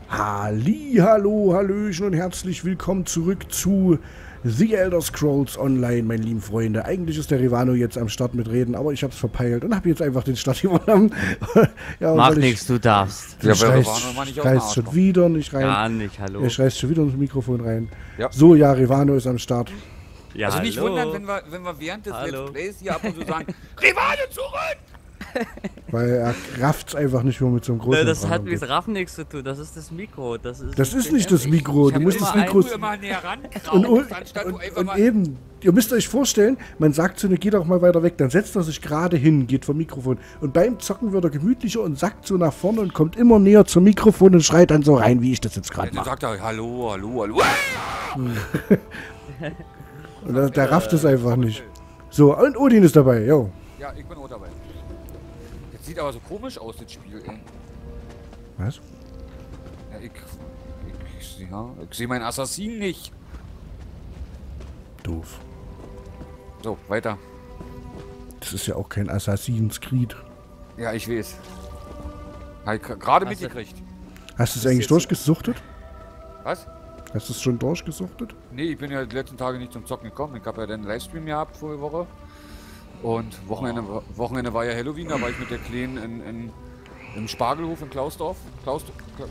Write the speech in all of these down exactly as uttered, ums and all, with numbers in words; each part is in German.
Halli, hallo, hallöchen und herzlich willkommen zurück zu The Elder Scrolls Online, meine lieben Freunde. Eigentlich ist der Rivano jetzt am Start mit Reden, aber ich hab's verpeilt und habe jetzt einfach den Start übernommen. Ja, mach nichts, du darfst. Ja, ich reiß schon wieder nicht rein. Gar nicht, hallo. Ich reiß schon wieder ins Mikrofon rein. Ja. So, ja, Rivano ist am Start. Ja, also nicht hallo. wundern, wenn wir, wenn wir während des Hallo. Let's Plays hier ab und zu sagen, Rivano zurück! Weil er rafft's einfach nicht mehr mit so einem großen Ne, das Rahmen hat umgeht. mit Raffen nichts zu tun, das ist das Mikro. Das ist, Das ist nicht das Mikro, Ich du hab musst das immer Mikro... Du immer näher ran Und, kraust, und, anstatt du und, einfach und mal... eben, ihr müsst euch vorstellen, man sagt zu ne, geht doch mal weiter weg, dann setzt er sich gerade hin, geht vom Mikrofon. Und beim Zocken wird er gemütlicher und sackt so nach vorne und kommt immer näher zum Mikrofon und schreit dann so rein, wie ich das jetzt gerade Dann mache. sagt er, hallo, hallo, hallo. Und der, der rafft es einfach nicht. So, und Odin ist dabei, jo. Ja, ich bin auch dabei. Jetzt sieht aber so komisch aus, das Spiel, ey. Was? Ja, ich, ich, ich, ja, ich sehe meinen Assassin nicht. Doof. So, weiter. Das ist ja auch kein Assassin's Creed. Ja, ich weiß. Hab ich gerade Hast du- mitgekriegt. Hast du es Das eigentlich ist durchgesuchtet? Was? Hast du es schon durchgesuchtet? Nee, ich bin ja die letzten Tage nicht zum Zocken gekommen. Ich habe ja den Livestream gehabt vorige Woche. Und Wochenende, Wochenende war ja Halloween, da war ich mit der Kleinen in, in, im Spargelhof in Klausdorf. Klausdorf. Kla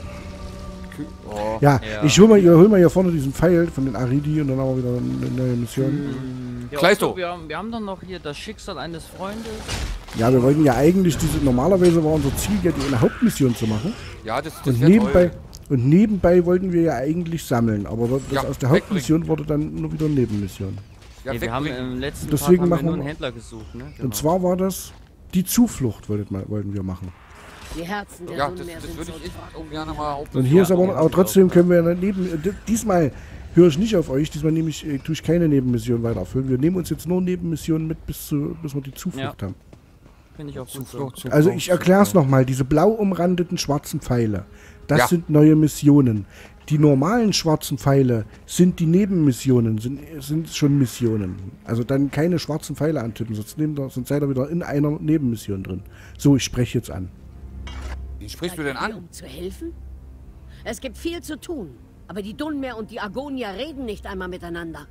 Kü oh. Ja, Ja. ich hol mal, hier, hol mal hier vorne diesen Pfeil von den Aridi und dann haben wir wieder eine neue Mission. Ja, Kleisto. Otto, wir, haben, wir haben doch noch hier das Schicksal eines Freundes. Ja, wir wollten ja eigentlich diese, normalerweise war unser Ziel ja die eine Hauptmission zu machen. Ja, das, das Und wär nebenbei, toll. und nebenbei wollten wir ja eigentlich sammeln, aber das Ja, aus der wegbringen. Hauptmission wurde dann nur wieder eine Nebenmission. Ja, Ja, wir haben wegbringen. im letzten Deswegen Part haben machen wir nur wir- einen Händler gesucht, ne? Genau. Und zwar war das die Zuflucht, wollten wir, wollten wir machen. Die Herzen der Ja, das, Nunmehr das sind würde so ich echt schwach. auch gerne mal auf. Und hier ist aber, ja, aber ja, trotzdem ja. können wir ja neben, äh, diesmal höre ich nicht auf euch, diesmal nehme ich, äh, tue ich keine Nebenmission weiter erfüllen. Wir nehmen uns jetzt nur Nebenmissionen mit, bis, zu, bis wir die Zuflucht Ja. haben. Finde ich auch gut so. Zuflucht, Zuflucht, Also ich erkläre es Zuflucht. nochmal, diese blau umrandeten schwarzen Pfeile, das Ja. sind neue Missionen. Die normalen schwarzen Pfeile sind die Nebenmissionen, sind, sind schon Missionen. Also dann keine schwarzen Pfeile antippen, sonst, nehmt ihr, sonst seid ihr wieder in einer Nebenmission drin. So, ich spreche jetzt an. Wen sprichst du Seid denn ihr hier, an? Um zu helfen? Es gibt viel zu tun, aber die Dunmer und die Argonia reden nicht einmal miteinander.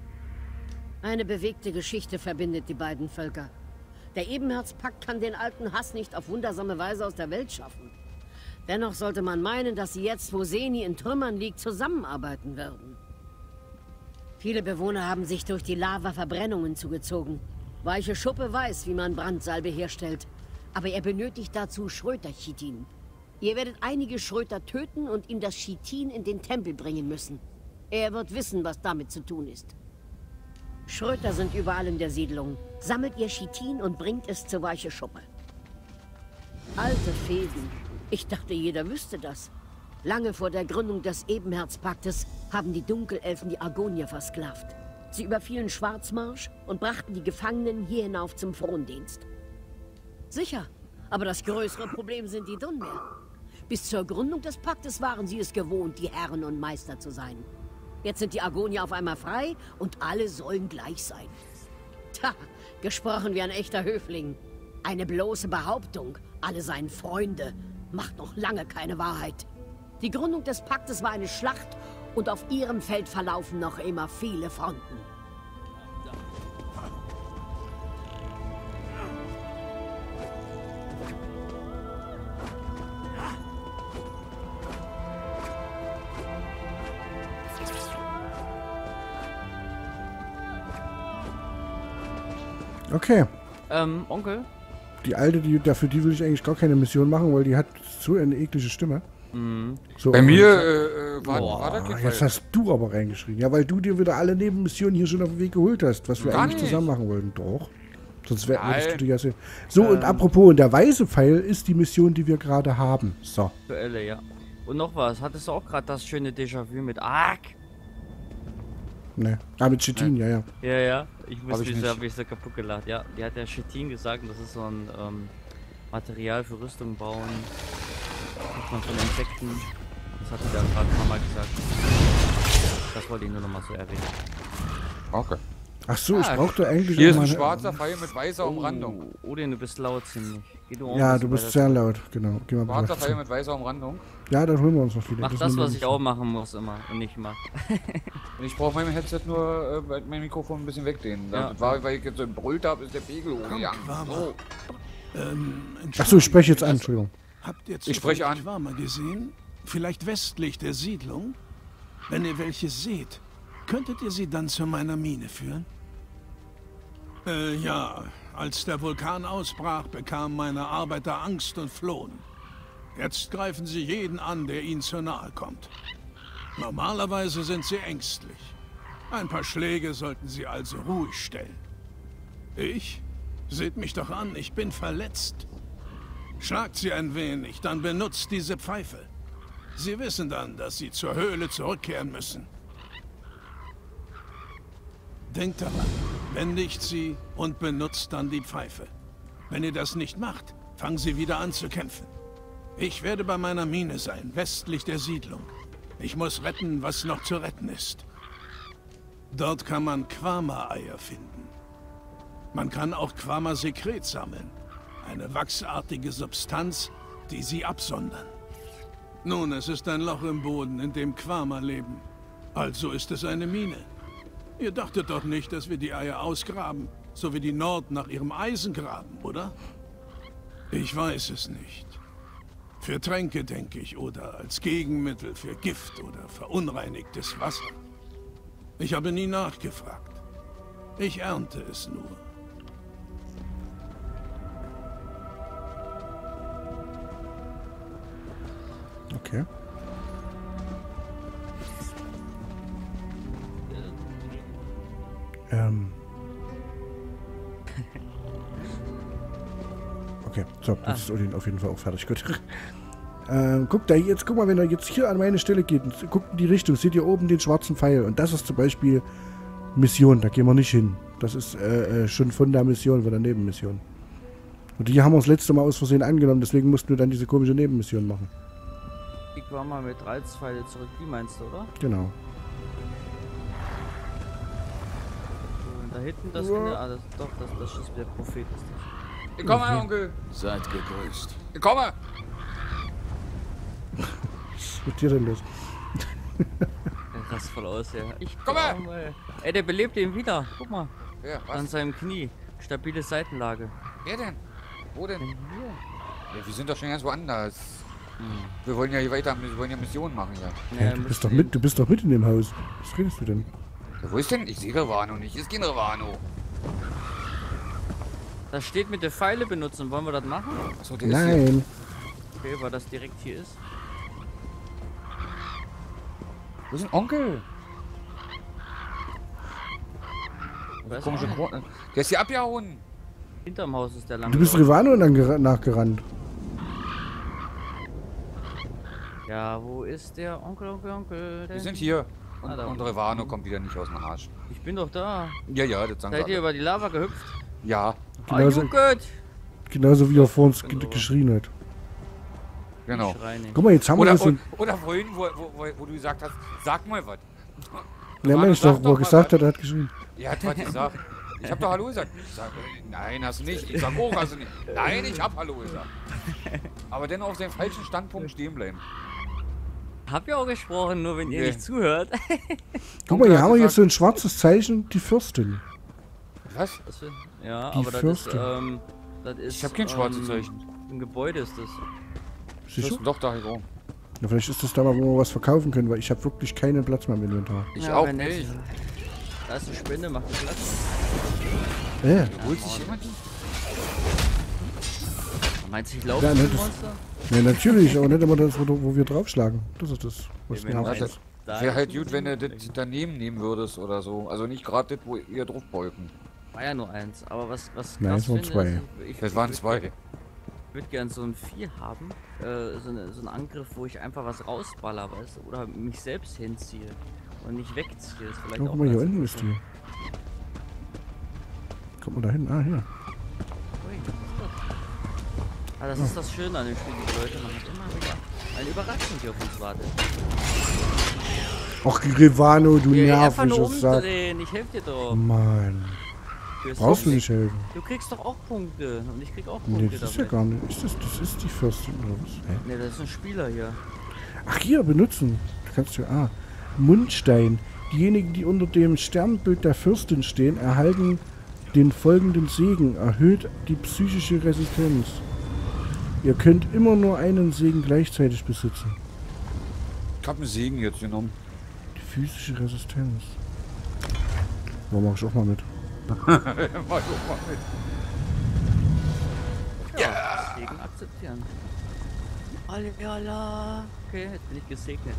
Eine bewegte Geschichte verbindet die beiden Völker. Der Ebenherzpakt kann den alten Hass nicht auf wundersame Weise aus der Welt schaffen. Dennoch sollte man meinen, dass sie jetzt, wo Seni in Trümmern liegt, zusammenarbeiten würden. Viele Bewohner haben sich durch die Lava Verbrennungen zugezogen. Weiche Schuppe weiß, wie man Brandsalbe herstellt. Aber er benötigt dazu Schröter-Chitin. Ihr werdet einige Schröter töten und ihm das Chitin in den Tempel bringen müssen. Er wird wissen, was damit zu tun ist. Schröter sind überall in der Siedlung. Sammelt ihr Chitin und bringt es zur Weiche Schuppe. Alte Fäden. Ich dachte, jeder wüsste das. Lange vor der Gründung des Ebenherzpaktes haben die Dunkelelfen die Argonier versklavt. Sie überfielen Schwarzmarsch und brachten die Gefangenen hier hinauf zum Frondienst. Sicher, aber das größere Problem sind die Dunmer. Bis zur Gründung des Paktes waren sie es gewohnt, die Herren und Meister zu sein. Jetzt sind die Argonier auf einmal frei und alle sollen gleich sein. Tja, gesprochen wie ein echter Höfling. Eine bloße Behauptung, alle seien Freunde, macht noch lange keine Wahrheit. Die Gründung des Paktes war eine Schlacht und auf ihrem Feld verlaufen noch immer viele Fronten. Okay. Ähm, Onkel? Die alte, die, dafür die will ich eigentlich gar keine Mission machen, weil die hat so eine eklige Stimme. Mhm. So, Bei und- mir äh, äh, war, Boah, war das Ah, der jetzt Fall. hast du aber reingeschrieben. Ja, weil du dir wieder alle Nebenmissionen hier schon auf den Weg geholt hast, was wir Gar eigentlich nicht. zusammen machen wollten. Doch. Sonst wär, Nein. würdest du dich ja sehen. So, und apropos, und der weiße Pfeil ist die Mission, die wir gerade haben. So. Aktuelle, ja. Und noch was, hattest du auch gerade das schöne Déjà-vu mit Ark? Ne. Ah, mit Chitin, ja, ja. Ja, ja. Ich muss Hab ich mich so, nicht. hab ich so kaputt gelacht. Ja, die hat ja Chitin gesagt, das ist so ein ähm, Material für Rüstung bauen. Kriegt man von Insekten. Das hat sie da gerade ein paar Mal gesagt. Das wollte ich nur noch mal so erwähnen. Okay. Ach so, ich Ah, brauchte eigentlich Hier auch ist ein mal eine- schwarzer Pfeil mit weißer Umrandung. Oh, Odin, du bist laut ziemlich. Geh du auch Ja, ein du bisschen bist weiter sehr zurück. laut, genau. Geh mal Schwarzer weiter Pfeil zu. mit weißer Umrandung. Ja, dann holen wir uns noch viele. Mach das, nehmen wir was nicht ich auch machen muss immer und nicht mach. Und ich brauche mein Headset nur, äh, mein Mikrofon ein bisschen wegdehnen. Ja. Das war, weil ich jetzt so brüllt habe, ist der Pegel hochgegangen. Quama. So. Ähm, Ach so, ich spreche jetzt an, Entschuldigung. Habt ihr Ich spreche an. Quama gesehen? Vielleicht westlich der Siedlung? Wenn ihr welche seht, könntet ihr sie dann zu meiner Mine führen? Äh, ja. Als der Vulkan ausbrach, bekamen meine Arbeiter Angst und flohen. Jetzt greifen sie jeden an, der ihnen zu nahe kommt. Normalerweise sind sie ängstlich. Ein paar Schläge sollten sie also ruhig stellen. Ich? Seht mich doch an, ich bin verletzt. Schlagt sie ein wenig, dann benutzt diese Pfeife. Sie wissen dann, dass sie zur Höhle zurückkehren müssen. Denkt daran, bändigt sie und benutzt dann die Pfeife. Wenn ihr das nicht macht, fangen sie wieder an zu kämpfen. Ich werde bei meiner Mine sein, westlich der Siedlung. Ich muss retten, was noch zu retten ist. Dort kann man Quama-Eier finden. Man kann auch Quama-Sekret sammeln. Eine wachsartige Substanz, die sie absondern. Nun, es ist ein Loch im Boden, in dem Quama leben. Also ist es eine Mine. Ihr dachtet doch nicht, dass wir die Eier ausgraben, so wie die Nord nach ihrem Eisen graben, oder? Ich weiß es nicht. Für Tränke, denke ich, oder als Gegenmittel für Gift oder verunreinigtes Wasser. Ich habe nie nachgefragt. Ich ernte es nur. Okay. Ähm. Okay, so, jetzt Ah. ist Odin auf jeden Fall auch fertig. Gut. ähm, guck da jetzt, guck mal, wenn er jetzt hier an meine Stelle geht, und guckt in die Richtung, seht ihr oben den schwarzen Pfeil. Und das ist zum Beispiel Mission, da gehen wir nicht hin. Das ist äh, äh, schon von der Mission, von der Nebenmission. Und die haben wir das letzte Mal aus Versehen angenommen, deswegen mussten wir dann diese komische Nebenmission machen. Ich war mal mit Reizpfeile zurück, die meinst du, oder? Genau. Und da hinten das, ja. ah, das doch, das, das ist der Prophet ist das. Ich komme, Onkel. Seid gegrüßt. Ich komme. Was ist mit dir denn los? Der rast voll aus, ja. Ich Komm her! komme. Ey, der belebt ihn wieder. Guck mal. Ja, An was? seinem Knie. Stabile Seitenlage. Wer denn? Wo denn? Hier. Ja, wir sind doch schon ganz woanders. Wir wollen ja hier weiter, wir wollen ja Missionen machen, ja. Ja, Ja, du, bist müsst doch ihr- mit, du bist doch mit in dem Haus. Was redest du denn? Ja, wo ist denn? Ich sehe Revano nicht. Ist kein Revano. Da steht mit der Pfeile benutzen. Wollen wir das machen? Achso, der ist hier. Nein. Okay, weil das direkt hier ist. Wo ist denn Onkel? Weiß Komische auch nicht. Krone. Der ist hier abgehauen. Hinterm Haus ist der lang. Du bist Revano dann gera- nachgerannt. Ja, wo ist der Onkel, Onkel, Onkel? Wir sind hier. Und, Ah, da. und Revano kommt wieder nicht aus dem Arsch. Ich bin doch da. Ja, ja, das sagen Seid ihr sie alle. über die Lava gehüpft? Ja, Genauso, Are you good? genauso wie er vor uns Genau. ge geschrien hat. genau. Ich schrei nicht. Guck mal, jetzt haben wir Oder, jetzt so ein... oder vorhin, wo, wo, wo, wo du gesagt hast, sag mal was. Ne, Revano, Mensch, sag doch, wo doch er mal gesagt was. hat, er hat geschrien. Er hat was gesagt. Ich hab doch Hallo gesagt. Ich sag, äh, nein, hast du nicht. Ich sag, oh, hast du nicht. Nein, ich hab Hallo gesagt. Aber dennoch auf seinem falschen Standpunkt stehen bleiben. Hab ja auch gesprochen, nur wenn ihr Nee. nicht zuhört. Guck mal, hier hat haben wir gesagt- jetzt so ein schwarzes Zeichen, die Fürstin. Was? Das wär- ja, Die aber das ist, Fürstin. ähm, das ist. Ich hab kein schwarzes ähm, Zeichen. Im Gebäude ist das. Sicher? Doch, da hier rum. Ja, vielleicht ist das da mal, wo wir was verkaufen können, weil ich habe wirklich keinen Platz mehr im Inventar. Ich Ja, auch wenn nicht. Da ist eine Spinne, macht einen Platz. Äh, Holt sich jemand die? Meinst du, ich laufe Ja, zum ne, das- Monster? ja, natürlich, aber nicht immer das, wo, wo wir draufschlagen. Das ist das, was Ja, mir wenn du auch eins da Wäre halt ist, gut, wenn du das daneben nehmen würdest oder so. Also nicht gerade das, wo ihr drauf bolken. War ja nur eins, aber was, was Nein, krass es waren finde, zwei. ist, ich, Das ich waren würd- zwei. Ich würde gern so ein Vieh haben, äh, so, eine, so einen Angriff, wo ich einfach was rausballer, weißt du, oder mich selbst hinziehe und nicht wegziehe. Ist vielleicht Oh, auch guck mal, hier ganz unten ist die. Kommt mal da hin. Ah, hier. Ui, was ist das? Ah, das ist das Schöne an dem Spiel, liebe Leute. Man hat immer wieder eine Überraschung, die auf uns wartet. Ach, Rivano, du Ja, einfach nur nerviges Sack. umdrehen, ich helf dir doch. Mann. Du hast Brauchst du doch nicht helfen. Du kriegst doch auch Punkte und ich krieg auch Punkte Nee, das ist ja gar nicht. Ist das, das ist die Fürstin oder was? Hä? Ne, das ist ein Spieler hier. Ach, hier, benutzen. Du kannst ja. Ah. Mundstein. Diejenigen, die unter dem Sternbild der Fürstin stehen, erhalten den folgenden Segen. Erhöht die psychische Resistenz. Ihr könnt immer nur einen Segen gleichzeitig besitzen. Ich hab einen Segen jetzt genommen. Die physische Resistenz. Da mach ich auch mal mit. Mach ich auch mal mit. Ja. Segen akzeptieren. Alala. Okay, jetzt bin ich gesegnet.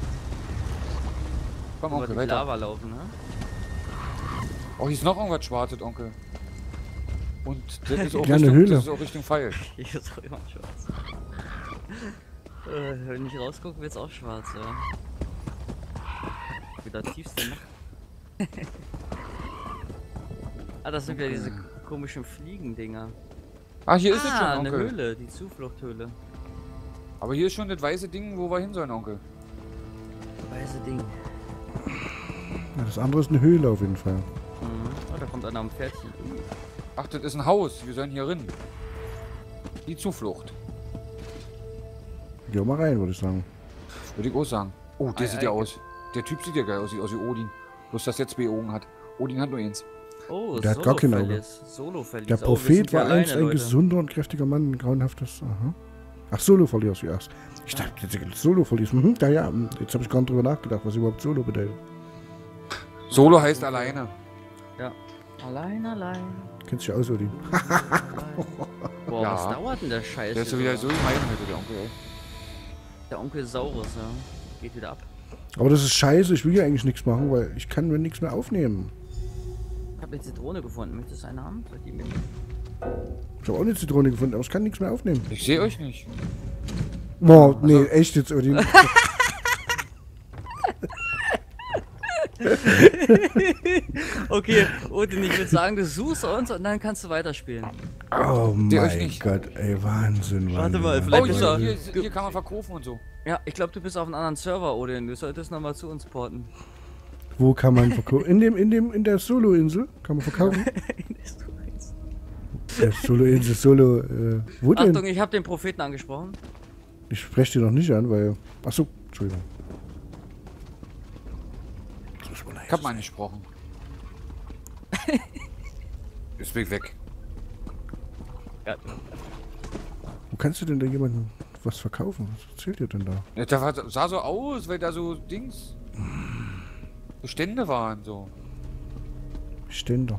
Komm, Über Onkel, die weiter. Lava laufen, ne? Oh, hier ist noch irgendwas Schwarzes, Onkel. Und das ist auch, Ja, eine Richtung, Höhle. das ist auch Richtung Pfeil. Hier ist auch immer schwarz. äh, wenn ich rausgucke, wird's auch schwarz, ja. Wieder tiefste Nacht. Ah, das sind ja diese komischen Fliegendinger. Ah, hier ist es schon, Ah, eine Onkel. Höhle, die Zufluchthöhle. Aber hier ist schon das weiße Ding, wo wir hin sollen, Onkel. Weiße Ding. Ja, das andere ist eine Höhle auf jeden Fall. Mhm. Oh, da kommt einer am Pferdchen. Ach, das ist ein Haus. Wir sollen hier rein. Die Zuflucht. Geh mal rein, würde ich sagen. Würde ich auch sagen. Oh, der Ei, sieht ei, ja aus. Der Typ sieht ja geil aus, aus wie Odin. Bloß, dass der zwei Augen hat. Odin hat nur eins. Oh, Der hat gar kein Auge. Solo-Verlies. Solo-Verlies. Der Oh, wir Prophet sind war hier einst alleine, ein Leute. gesunder und kräftiger Mann, ein grauenhaftes. Aha. Ach, Solo verlierst du erst. Ich dachte, jetzt Solo verlierst. Mhm, ja, ja. Jetzt habe ich gar nicht drüber nachgedacht, was überhaupt Solo bedeutet. Solo heißt alleine. Ja. Allein, allein. Kennst du ja aus, Odin. Boah, Ja. was dauert denn der Scheiß? Der ist so hier wieder so gemein heute, der Onkel, ey. Der Onkel Saurus, ja. Geht wieder ab. Aber das ist scheiße, ich will hier eigentlich nichts machen, weil ich kann mir nichts mehr aufnehmen. Ich habe eine Zitrone gefunden. Möchtest du eine haben? Soll ich die mitnehmen? Ich habe auch eine Zitrone gefunden, aber ich kann nichts mehr aufnehmen. Ich sehe euch nicht. Boah, nee, echt jetzt, Odin. Okay, Odin, ich würde sagen, du suchst uns und dann kannst du weiterspielen. Oh Der euch mein nicht. Gott, ey, Wahnsinn, Wahnsinn. Warte mal, Wahnsinn. vielleicht Oh, bist hier, du- hier, hier kann man verkaufen und so. Ja, ich glaube, du bist auf einem anderen Server, Odin. Du solltest nochmal zu uns porten. Wo kann man verkaufen? In dem, in dem, in der Solo-Insel kann man verkaufen. Der Solo-Insel, Solo, äh, wo denn? Achtung, ich habe den Propheten angesprochen. Ich spreche dir noch nicht an, weil. Achso, Entschuldigung. Ich hab mal angesprochen. Ist weg, weg. Ja, Wo kannst du denn da jemandem was verkaufen? Was erzählt ihr denn da? Ja, der war, sah so aus, weil da so Dings. So Stände waren, so. Ständer.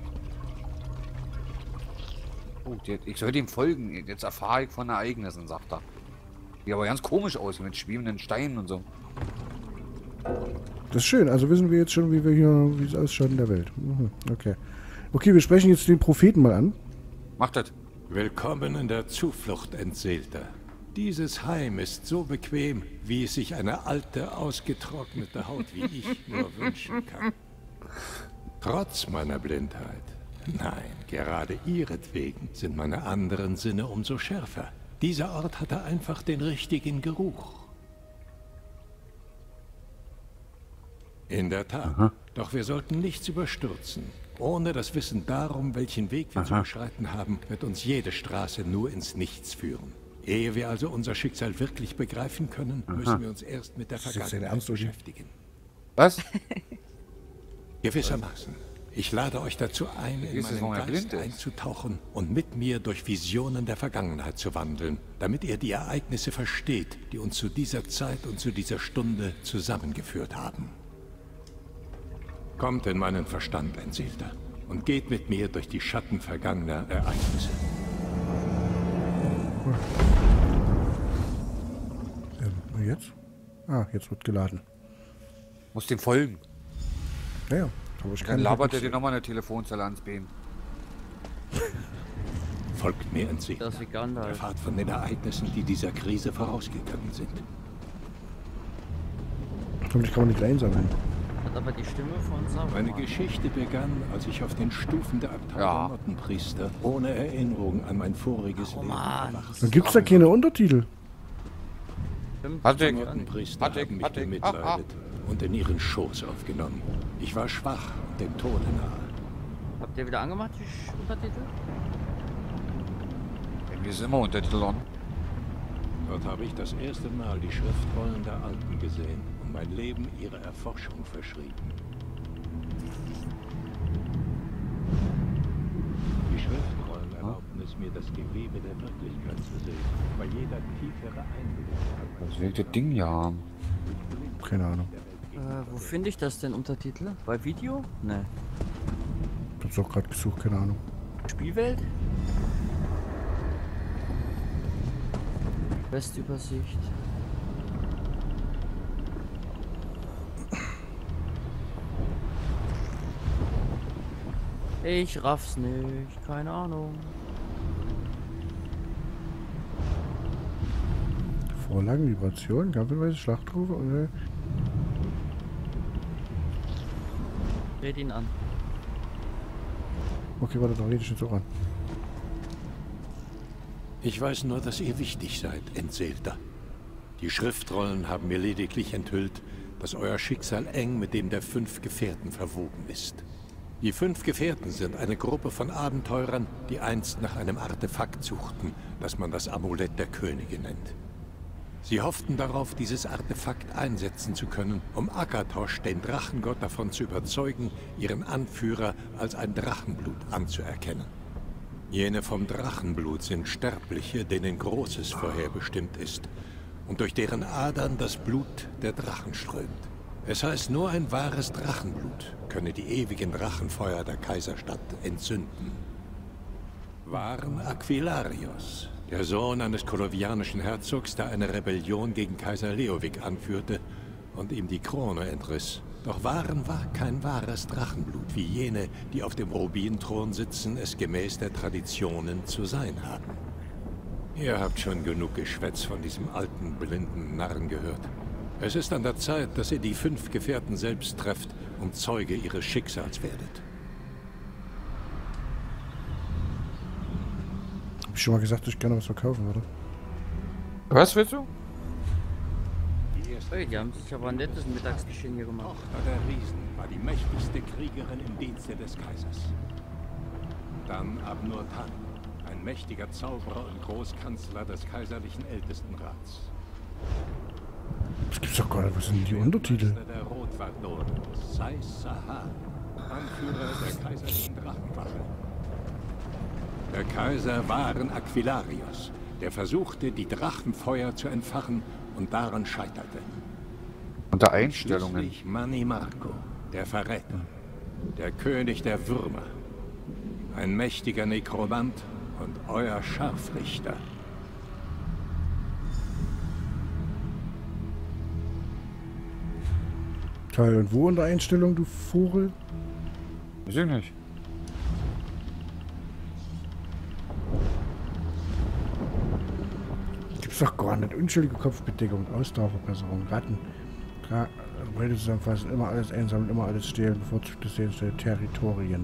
Oh, der, ich soll dem folgen. Jetzt erfahre ich von Ereignissen, sagt er. Die aber ganz komisch aus, mit schwebenden Steinen und so. Das ist schön, also wissen wir jetzt schon, wie wir hier, wie es ausschaut in der Welt. Mhm, okay. Okay, wir sprechen jetzt den Propheten mal an. Macht das. Willkommen in der Zuflucht, Entseelter. Dieses Heim ist so bequem, wie es sich eine alte, ausgetrocknete Haut wie ich nur wünschen kann. Trotz meiner Blindheit. Nein, gerade ihretwegen sind meine anderen Sinne umso schärfer. Dieser Ort hatte einfach den richtigen Geruch. In der Tat. Aha. Doch wir sollten nichts überstürzen. Ohne das Wissen darum, welchen Weg wir zu Aha. beschreiten haben, wird uns jede Straße nur ins Nichts führen. Ehe wir also unser Schicksal wirklich begreifen können, Aha. müssen wir uns erst mit der ist jetzt dein Vergangenheit Ernst, Uschi? beschäftigen. Was? Gewissermaßen. Ich lade euch dazu ein, in Ist es, warum meinen er Geist blind ist? einzutauchen und mit mir durch Visionen der Vergangenheit zu wandeln, damit ihr die Ereignisse versteht, die uns zu dieser Zeit und zu dieser Stunde zusammengeführt haben. Kommt in meinen Verstand, Entseelter, und geht mit mir durch die Schatten vergangener Ereignisse. Ähm, und jetzt? Ah, jetzt wird geladen. Muss dem folgen. Naja, aber ich Dann kann labert er halt dir nochmal eine Telefonzelle ans Bein. Folgt mir, Entseelter. das ist wie Gandalf. Erfahrt von den Ereignissen, die dieser Krise vorausgegangen sind. Hoffentlich kann man nicht einsammeln. Hat aber die Stimme von Sauron. Meine Geschichte begann, als ich auf den Stufen der Abtei Ja. der Mottenpriester ohne Erinnerung an mein voriges Leben Mann. erwachte. Dann gibt's da keine Untertitel. Stimmt. Patrick, Die Mottenpriester Patrick, haben mich Patrick, bemitleidet ah, und und in ihren Schoß aufgenommen. Ich war schwach und dem Tode nahe. Habt ihr wieder angemacht, die Untertitel? Wir sind immer Untertitel an. Dort habe ich das erste Mal die Schriftrollen der Alten gesehen und mein Leben ihrer Erforschung verschrieben. Die Schriftrollen erlaubten es mir, das Gewebe der Wirklichkeit zu sehen, bei jeder tiefere Einbildung. Was will das Ding ja haben? Keine Ahnung. Äh, wo finde ich das denn, Untertitel? Bei Video? Ne. Ich hab's auch gerade gesucht, keine Ahnung. Spielwelt? Westübersicht. Ich raff's nicht, keine Ahnung. Vorlagen, Vibrationen, Kampfhinweise, Schlachtrufe und... Red ihn an. Okay, warte, da rede ich jetzt auch an. Ich weiß nur, dass ihr wichtig seid, Entseelter. Die Schriftrollen haben mir lediglich enthüllt, dass euer Schicksal eng mit dem der fünf Gefährten verwoben ist. Die fünf Gefährten sind eine Gruppe von Abenteurern, die einst nach einem Artefakt suchten, das man das Amulett der Könige nennt. Sie hofften darauf, dieses Artefakt einsetzen zu können, um Akatosh, den Drachengott, davon zu überzeugen, ihren Anführer als ein Drachenblut anzuerkennen. Jene vom Drachenblut sind Sterbliche, denen Großes vorherbestimmt ist und durch deren Adern das Blut der Drachen strömt. Es heißt, nur ein wahres Drachenblut könne die ewigen Drachenfeuer der Kaiserstadt entzünden. Waren Aquilarios, der Sohn eines kolovianischen Herzogs, der eine Rebellion gegen Kaiser Leovic anführte und ihm die Krone entriss. Doch Waren war kein wahres Drachenblut, wie jene, die auf dem Rubinthron sitzen, es gemäß der Traditionen zu sein haben. Ihr habt schon genug Geschwätz von diesem alten, blinden Narren gehört. Es ist an der Zeit, dass ihr die fünf Gefährten selbst trefft und Zeuge ihres Schicksals werdet. Hab ich schon mal gesagt, dass ich gerne was verkaufen würde. Was willst du? Hey, die haben sich aber ein nettes Mittagsgeschehen hier gemacht. Tochter der Riesen war die mächtigste Kriegerin im Dienste des Kaisers. Dann Abnur-Tan, ein mächtiger Zauberer und Großkanzler des kaiserlichen Ältestenrats. Das gibt's doch gar nicht. Was sind die Untertitel? Meister der Rotwardoren, Sais Sahar, Anführer der kaiserlichen Drachenwache. Der Kaiser Waren Aquilarios, der versuchte, die Drachenfeuer zu entfachen und daran scheiterte. Unter Einstellungen. Schließlich Mani Marco, der Verräter, der König der Würmer, ein mächtiger Nekromant und euer Scharfrichter. Teil und wo unter Einstellung, du Vogel? Weiß ich nicht. Gibt's doch gar nicht. Unschuldige Kopfbedeckung, Ausdauerverbesserung, Ratten. Tra Rede zusammenfassen, immer alles einsammeln, immer alles stehlen, bevorzugte Sehenswerte, Territorien.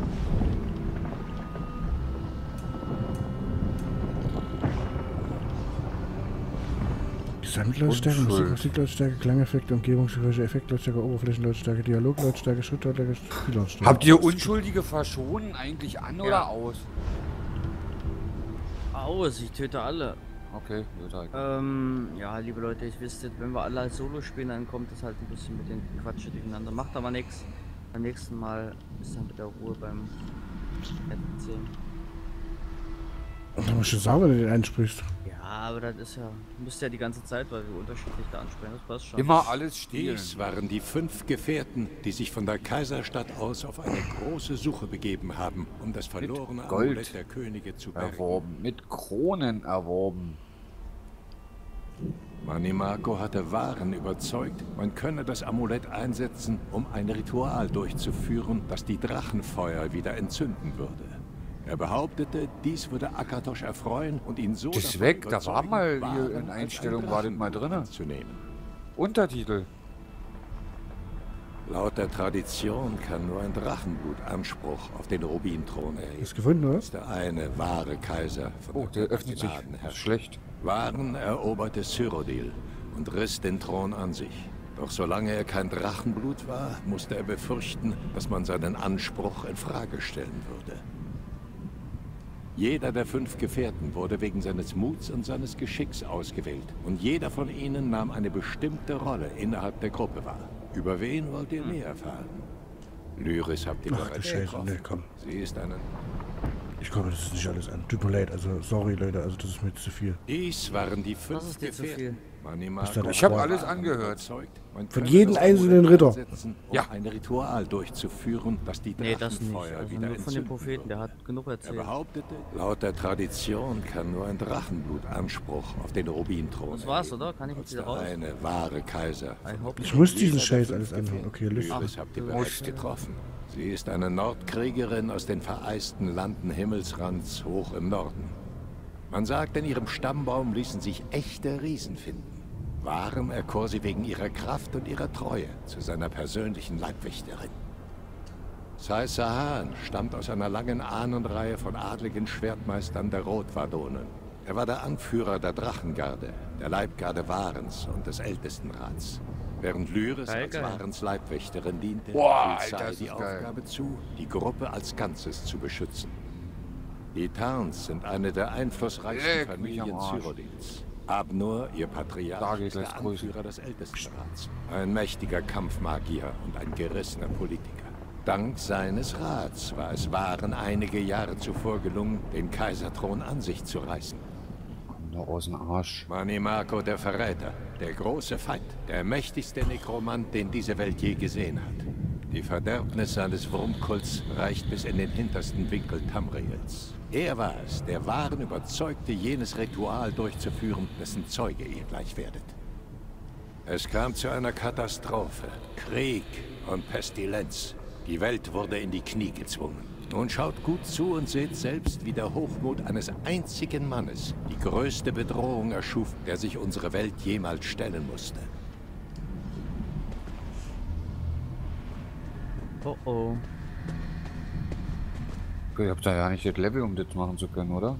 Gesamtlautstärke, Musik, Musiklautstärke, Klangeffekte, Umgebungsgeräusche, Effektlautstärke, Oberflächenlautstärke, Dialoglautstärke, Schrittlautstärke, Spiellautstärke. Habt ihr Unschuldige verschonen eigentlich an oder Ja. aus? Aus, ich töte alle. Okay, gut, halt. Ähm, ja, liebe Leute, ich wisst, wenn wir alle als Solo spielen, dann kommt es halt ein bisschen mit den Quatsche durcheinander. Macht aber nichts. Beim nächsten Mal ist dann mit der Ruhe beim Erzählen. Da musst du sauber, wenn du den einsprichst. Ja, aber das ist ja, du musst ja die ganze Zeit, weil wir unterschiedlich da ansprechen, das passt schon. Immer alles stehlen. Dies waren die fünf Gefährten, die sich von der Kaiserstadt aus auf eine große Suche begeben haben, um das verlorene Gold Amulett der Könige zu bergen. erworben, mit Kronen erworben. Mani Marco hatte Waren überzeugt, man könne das Amulett einsetzen, um ein Ritual durchzuführen, das die Drachenfeuer wieder entzünden würde. Er behauptete, dies würde Akatosh erfreuen und ihn so Das ist davon weg, da war überzeugen, mal hier Waren in als ein Einstellung, war das mal Drachenblut drinne. anzunehmen. Untertitel. Laut der Tradition kann nur ein Drachenblut Anspruch auf den Rubinthron erheben. Hast du gefunden, oder? Das ist der eine wahre Kaiser von Oh, der öffnet sich. Das ist Gnadenherrschaft. schlecht. Waren eroberte Cyrodiil und riss den Thron an sich. Doch solange er kein Drachenblut war, musste er befürchten, dass man seinen Anspruch in Frage stellen würde. Jeder der fünf Gefährten wurde wegen seines Muts und seines Geschicks ausgewählt. Und jeder von ihnen nahm eine bestimmte Rolle innerhalb der Gruppe wahr. Über wen wollt ihr mehr erfahren? Lyris habt ihr Ach, bereits du Scheiße, getroffen. nee, komm. Sie ist eine... Ich komme, das ist nicht alles an. Tut mir leid, also sorry Leute, also das ist mir zu viel. Dies waren die fünf Das ist dir zu viel. Gefährten. Ist das Ich habe aber- alles angehört. Man Von könnte jedem das einzelnen Ritter. setzen, um Ja. ein Ritual durchzuführen, das die Nee, das nicht. Drachenfeuer Also wieder nur von den entzünden Propheten, der würde. hat genug Er erzählt. behauptete, laut der Tradition kann nur ein Drachenblut Anspruch auf den Rubinthron Das war's, erheben. oder? Kann ich Als jetzt wieder der raus? eine wahre Kaiser. I hope Ich so. muss diesen Jeder Scheiß der alles fünf anhören. Okay, Gefährten. Lust. Lyris habt ihr du bereits musst. getroffen. Sie ist eine Nordkriegerin aus den vereisten Landen Himmelsrands hoch im Norden. Man sagt, in ihrem Stammbaum ließen sich echte Riesen finden. Warum erkor sie wegen ihrer Kraft und ihrer Treue zu seiner persönlichen Leibwächterin? Sai Sahan stammt aus einer langen Ahnenreihe von adligen Schwertmeistern der Rotwardonen. Er war der Anführer der Drachengarde, der Leibgarde Warens und des Ältestenrats. Während Lyris Geil, als geil. Warens Leibwächterin diente, Boah, fiel Alter, Sai ist die das geil. Aufgabe zu, die Gruppe als Ganzes zu beschützen. Die Tarns sind eine der einflussreichsten Leck mich Familien am Arsch. Cyrodiils. Abnur, ihr Patriarch, Sage ich ist der gleich grüßen. Anführer des Ältestenrats. Ein mächtiger Kampfmagier und ein gerissener Politiker. Dank seines Rats war es Waren einige Jahre zuvor gelungen, den Kaiserthron an sich zu reißen. Da aus dem Arsch. Manimako der Verräter, der große Feind, der mächtigste Nekromant, den diese Welt je gesehen hat. Die Verderbnis seines Wurmkults reicht bis in den hintersten Winkel Tamriels. Er war es, der Waren überzeugte, jenes Ritual durchzuführen, dessen Zeuge ihr gleich werdet. Es kam zu einer Katastrophe, Krieg und Pestilenz. Die Welt wurde in die Knie gezwungen. Nun schaut gut zu und seht selbst, wie der Hochmut eines einzigen Mannes die größte Bedrohung erschuf, der sich unsere Welt jemals stellen musste. Oh oh. Okay, ihr habt da ja nicht das Level, um das machen zu können, oder?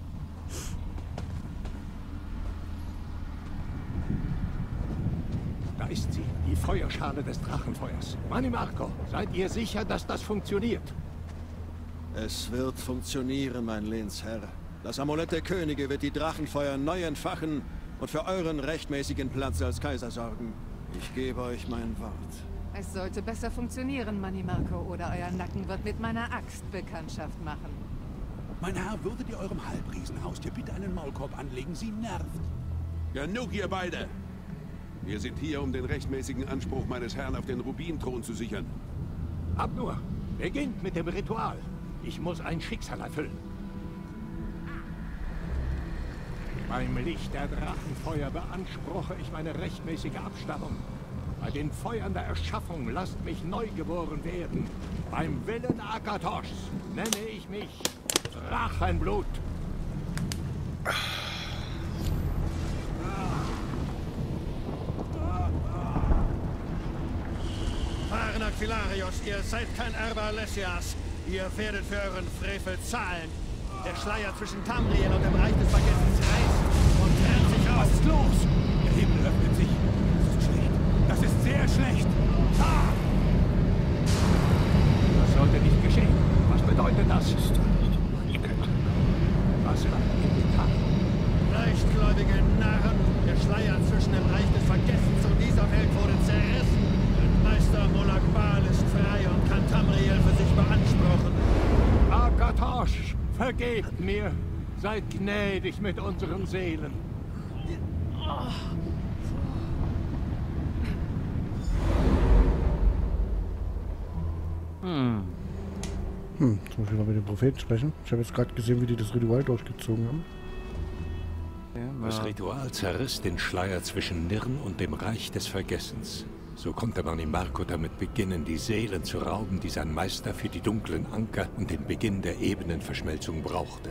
Da ist sie, die Feuerschale des Drachenfeuers. Manimarco, seid ihr sicher, dass das funktioniert? Es wird funktionieren, mein Lehnsherr. Das Amulett der Könige wird die Drachenfeuer neu entfachen und für euren rechtmäßigen Platz als Kaiser sorgen. Ich gebe euch mein Wort. Es sollte besser funktionieren, Manimarco, oder euer Nacken wird mit meiner Axt Bekanntschaft machen. Mein Herr, würdet ihr eurem Halbriesenhaustier bitte einen Maulkorb anlegen? Sie nervt. Genug, ihr beide! Wir sind hier, um den rechtmäßigen Anspruch meines Herrn auf den Rubinthron zu sichern. Abnur, beginnt mit dem Ritual. Ich muss ein Schicksal erfüllen. Beim Licht der Drachenfeuer beanspruche ich meine rechtmäßige Abstammung. Bei den Feuern der Erschaffung lasst mich neugeboren werden. Beim Willen Akatoshs nenne ich mich Drachenblut. Fahren Aquilarius, ihr seid kein Erbe Alessias. Ihr werdet für euren Frevel zahlen. Der Schleier zwischen Tamriel und dem Reich des Vergessens reißt und trennt sich auf. Was ist los? Der Himmel öffnet sich. Das ist schlecht. Das ist sehr schlecht. Ah! Das sollte nicht geschehen. Was bedeutet das? Was war in den Tagen? Rechtgläubige Narren, der Schleier zwischen dem Reich des Vergessens und dieser Welt wurde zerrissen. Meister Molakbal ist frei und kann Tamriel für sich beanspruchen. Akatosh, vergebt mir. Seid gnädig mit unseren Seelen. Hm. Hm, jetzt muss ich mal mit dem Propheten sprechen. Ich habe jetzt gerade gesehen, wie die das Ritual durchgezogen haben. Ja, Das ja. Ritual zerriss den Schleier zwischen Nirn und dem Reich des Vergessens. So konnte Manimarco damit beginnen, die Seelen zu rauben, die sein Meister für die dunklen Anker und den Beginn der Ebenenverschmelzung brauchte.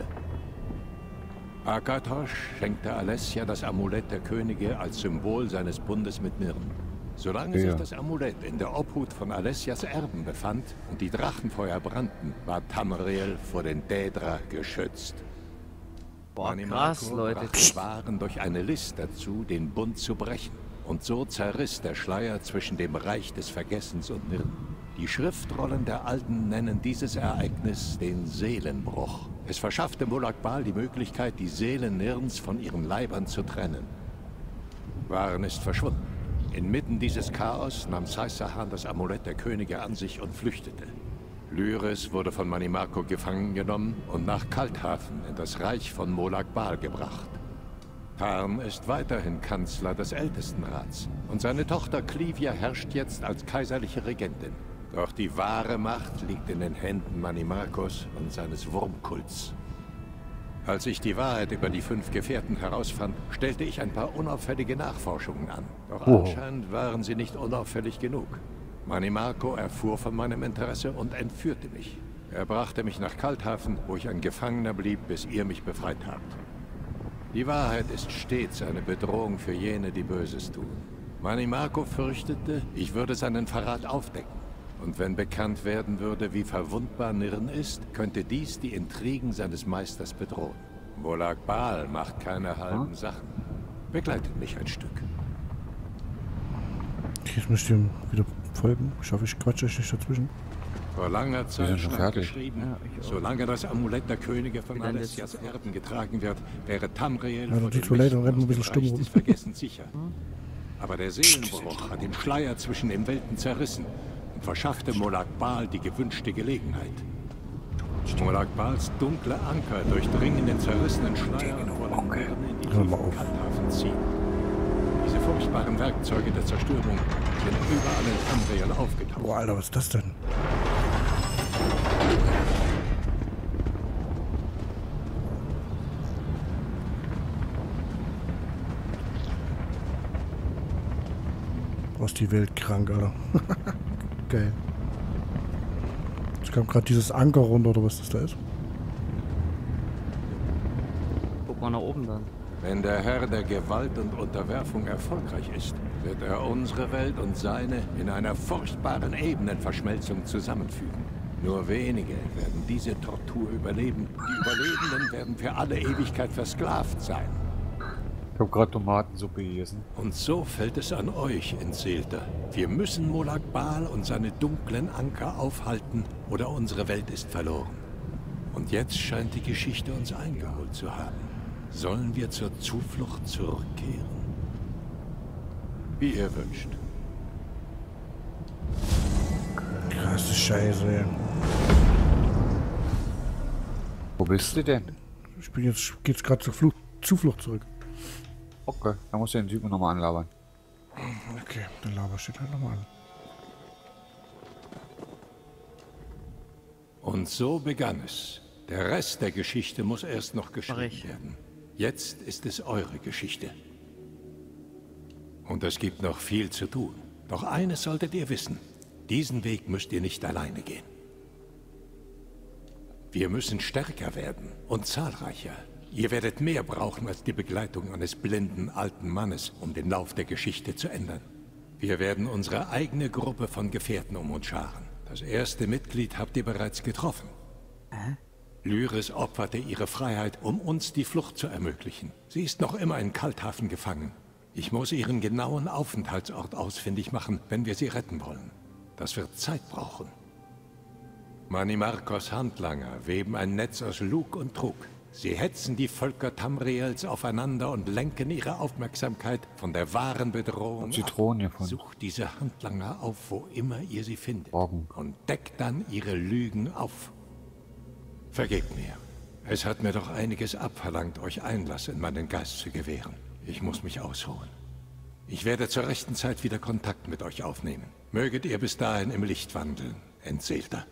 Akatosh schenkte Alessia das Amulett der Könige als Symbol seines Bundes mit Nirn. Solange Ja. sich das Amulett in der Obhut von Alessias Erben befand und die Drachenfeuer brannten, war Tamriel vor den Daedra geschützt. Boah, Manimarco krass, Leute. brachte Waren durch eine List dazu, den Bund zu brechen. Und so zerriss der Schleier zwischen dem Reich des Vergessens und Nirn. Die Schriftrollen der Alten nennen dieses Ereignis den Seelenbruch. Es verschaffte Molag Bal die Möglichkeit, die Seelen Nirns von ihren Leibern zu trennen. Waren ist verschwunden. Inmitten dieses Chaos nahm Saisahan das Amulett der Könige an sich und flüchtete. Lyris wurde von Manimarco gefangen genommen und nach Kalthafen in das Reich von Molag Bal gebracht. Tarn ist weiterhin Kanzler des Ältestenrats und seine Tochter Clivia herrscht jetzt als kaiserliche Regentin. Doch die wahre Macht liegt in den Händen Manimarcos und seines Wurmkults. Als ich die Wahrheit über die fünf Gefährten herausfand, stellte ich ein paar unauffällige Nachforschungen an. Doch Oh. anscheinend waren sie nicht unauffällig genug. Manimarco erfuhr von meinem Interesse und entführte mich. Er brachte mich nach Kalthafen, wo ich ein Gefangener blieb, bis ihr mich befreit habt. Die Wahrheit ist stets eine Bedrohung für jene, die Böses tun. Manimarco fürchtete, ich würde seinen Verrat aufdecken. Und wenn bekannt werden würde, wie verwundbar Nirn ist, könnte dies die Intrigen seines Meisters bedrohen. Molag Bal macht keine halben Sachen. Begleitet mich ein Stück. Okay, jetzt müsst ihr ihm wieder folgen. Ich hoffe, ich quatsche euch nicht dazwischen. Vor langer Zeit sind schon stand fertig. geschrieben, Ja, ich auch. solange das Amulett der Könige von Wie lange Alessias ist das? Erben getragen wird, wäre Tamriel Ja, vor tut den mir leid, dann Mächten rennt man ein bisschen aus dem stumm Reich rum. des Vergessens sicher. Aber der Seelenbruch hat den Schleier zwischen den Welten zerrissen und verschaffte Molag Bal die gewünschte Gelegenheit. Molag Bals dunkle Anker durchdringen den zerrissenen Schleier und wollen Nirn in die Hör mal tiefen auf. Kalthafen ziehen. Diese furchtbaren Werkzeuge der Zerstörung sind überall in Tamriel aufgetaucht. Boah, Alter, was ist das denn? Aus die Welt krank, Alter. Geil. Jetzt kam gerade dieses Anker runter, oder was das da ist. Guck mal nach oben dann. Wenn der Herr der Gewalt und Unterwerfung erfolgreich ist, wird er unsere Welt und seine in einer furchtbaren Ebenenverschmelzung zusammenfügen. Nur wenige werden diese Tortur überleben. Die Überlebenden werden für alle Ewigkeit versklavt sein. Ich habe gerade Tomatensuppe gegessen. Und so fällt es an euch, Entseelter. Wir müssen Molag Bal und seine dunklen Anker aufhalten, oder unsere Welt ist verloren. Und jetzt scheint die Geschichte uns eingeholt zu haben. Sollen wir zur Zuflucht zurückkehren? Wie ihr wünscht. Krasse Scheiße, ey. Wo bist du denn? Ich bin jetzt, geht's gerade zur Flucht, Zuflucht zurück. Okay, dann musst du den Typen nochmal anlabern. Okay, der Laber steht halt nochmal an. Und so begann es. Der Rest der Geschichte muss erst noch Mach geschrieben ich. werden. Jetzt ist es eure Geschichte. Und es gibt noch viel zu tun. Doch eines solltet ihr wissen. Diesen Weg müsst ihr nicht alleine gehen. Wir müssen stärker werden und zahlreicher. Ihr werdet mehr brauchen als die Begleitung eines blinden alten Mannes, um den Lauf der Geschichte zu ändern. Wir werden unsere eigene Gruppe von Gefährten um uns scharen. Das erste Mitglied habt ihr bereits getroffen. Lyris opferte ihre Freiheit, um uns die Flucht zu ermöglichen. Sie ist noch immer in Kalthafen gefangen. Ich muss ihren genauen Aufenthaltsort ausfindig machen, wenn wir sie retten wollen. Das wird Zeit brauchen. Manimarcos Handlanger weben ein Netz aus Lug und Trug. Sie hetzen die Völker Tamriels aufeinander und lenken ihre Aufmerksamkeit von der wahren Bedrohung Zitronen ab. gefunden. Sucht diese Handlanger auf, wo immer ihr sie findet. Morgen. Und deckt dann ihre Lügen auf. Vergebt mir. Es hat mir doch einiges abverlangt, euch Einlass in meinen Geist zu gewähren. Ich muss mich ausruhen. Ich werde zur rechten Zeit wieder Kontakt mit euch aufnehmen. Möget ihr bis dahin im Licht wandeln, Entseelter.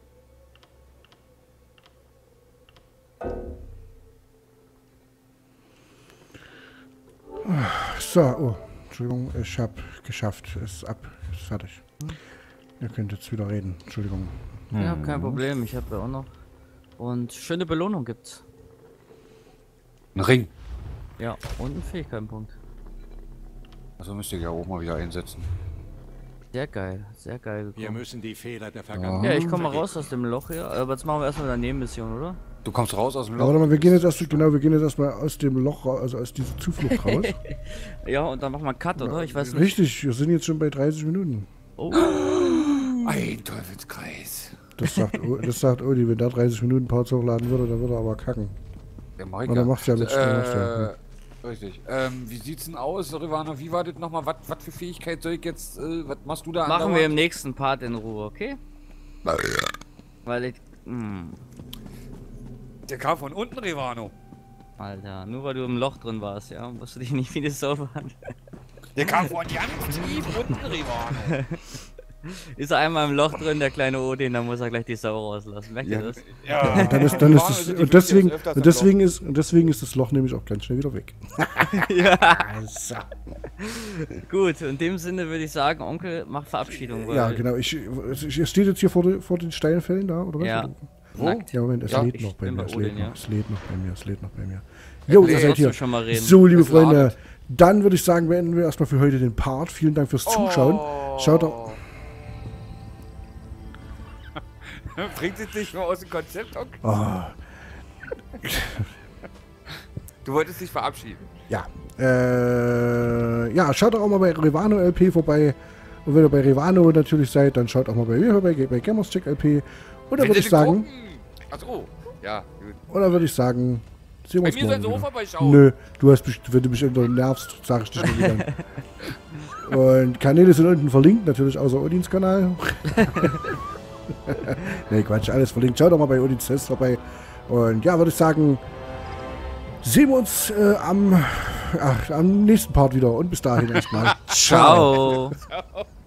So, oh, Entschuldigung, ich habe geschafft. Ist ab, ist fertig. Ihr könnt jetzt wieder reden. Entschuldigung. Ja, kein Problem, ich habe ja auch noch. Und schöne Belohnung gibt's. Ein Ring. Ja, und einen Fähigkeitenpunkt. Also müsst ihr ja auch mal wieder einsetzen. Sehr geil, sehr geil Wir gekommen. müssen die Fehler der Vergangenheit... Ja, ich komme mal vergessen. raus aus dem Loch hier. Aber jetzt machen wir erstmal eine Nebenmission, oder? Du kommst raus aus dem Ja, Loch. warte mal, wir gehen jetzt erst, genau, wir gehen jetzt erstmal aus dem Loch, ra- also aus dieser Zuflucht raus. Ja, und dann machen wir einen Cut, oder? Ich weiß nicht. Richtig, wir sind jetzt schon bei dreißig Minuten. Oh. Ein Teufelskreis. Das sagt, O- das sagt Odi, wenn der dreißig Minuten Parts hochladen würde, dann würde er aber kacken. Der mach ich Oder ja. macht's ja mit äh, Stern. Richtig. Ähm, wie sieht's denn aus, Rivano? Wie war das nochmal? Was für Fähigkeit soll ich jetzt, äh, was machst du da Machen wir andauernd? im nächsten Part in Ruhe, okay? Weil ich. Hm, Der kam von unten, Rivano. Alter, nur weil du im Loch drin warst, ja? Musst du dich nicht wie eine Sau behandeln. Der kam von ganz tief unten, Rivano. Ist er einmal im Loch drin, der kleine Odin, dann muss er gleich die Sau rauslassen. Merkt ihr das? Ja. Dann ist, dann ist Rivano das, sind die und deswegen, öfters und im deswegen ist, und deswegen ist das Loch nämlich auch ganz schnell wieder weg. Ja. So. Gut, in dem Sinne würde ich sagen, Onkel, mach Verabschiedung. Weil Ja, genau. Ich, ich, es steht jetzt hier vor, de, vor den Steinfällen da, oder was? Ja. Wo? Nackt. Ja, Moment, es Ja, lädt ich noch bei bin mir. bei Es Odin, lädt ja. noch, es lädt noch bei mir, es lädt noch bei mir. Jo, ihr lädt. seid hier. Trotzdem schon mal reden. So, liebe Es Freunde, ladet. dann würde ich sagen, beenden wir erstmal für heute den Part. Vielen Dank fürs Zuschauen. Oh. Schaut doch. Bringt es dich mal aus dem Konzept, Onkel? Oh, Du wolltest dich verabschieden. ja. Äh, ja, schaut doch auch mal bei Rivano L P vorbei. Und wenn ihr bei Rivano natürlich seid, dann schaut auch mal bei mir vorbei, bei Gamerstick L P. Und dann würde ich sagen, Achso, ja, gut. und dann würde ich sagen, sehen wir Bei uns mir soll morgen so wieder. vorbeischauen. Nö, du hast mich, wenn du mich irgendwo nervst, sag ich dich nicht wieder. Und Kanäle sind unten verlinkt, natürlich außer Odins Kanal. Ne, Quatsch, alles verlinkt. Schaut doch mal bei Odins Test vorbei. Und ja, würde ich sagen, sehen wir uns äh, am, ach, am nächsten Part wieder. Und bis dahin erstmal. Ciao. Ciao.